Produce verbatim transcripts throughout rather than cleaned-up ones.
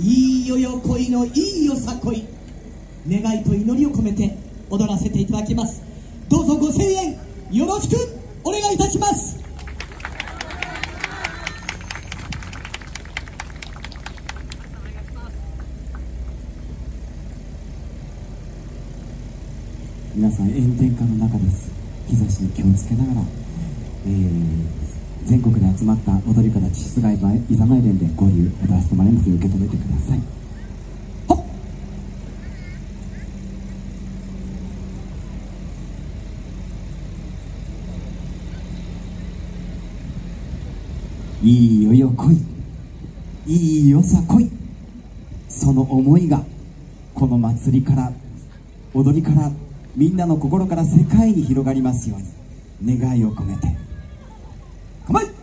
いいよよ恋のいいよさ恋、願いと祈りを込めて踊らせていただきます。どうぞご声援よろしくお願いいたします。 皆さん炎天下の中です。日差しに気をつけながら、えー、全国で集まった踊り子たち室外いざない連で合流踊らせてもらいますので受け止めてください。ほっ、いいよよ恋、いいよさ恋、その思いがこの祭りから踊りからみんなの心から世界に広がりますように願いを込めて構え。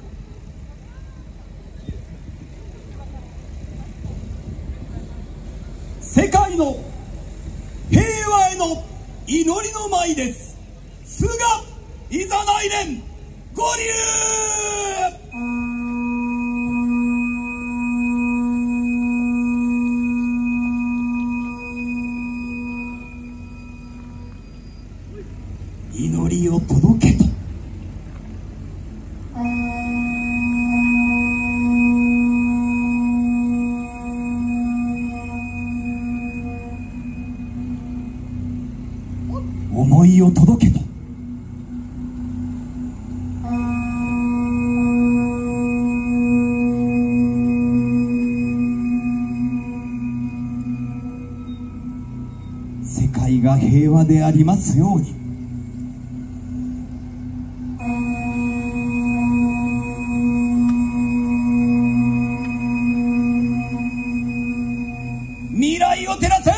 世界の平和への祈りの舞です。菅いざない連合流。祈りを届けと。思いを届けと。世界が平和でありますように。未来を照らす